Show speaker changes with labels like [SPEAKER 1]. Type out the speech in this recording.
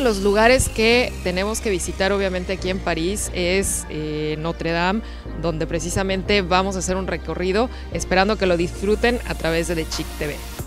[SPEAKER 1] de los lugares que tenemos que visitar obviamente aquí en París es Notre Dame, donde precisamente vamos a hacer un recorrido, esperando que lo disfruten a través de The Chick TV.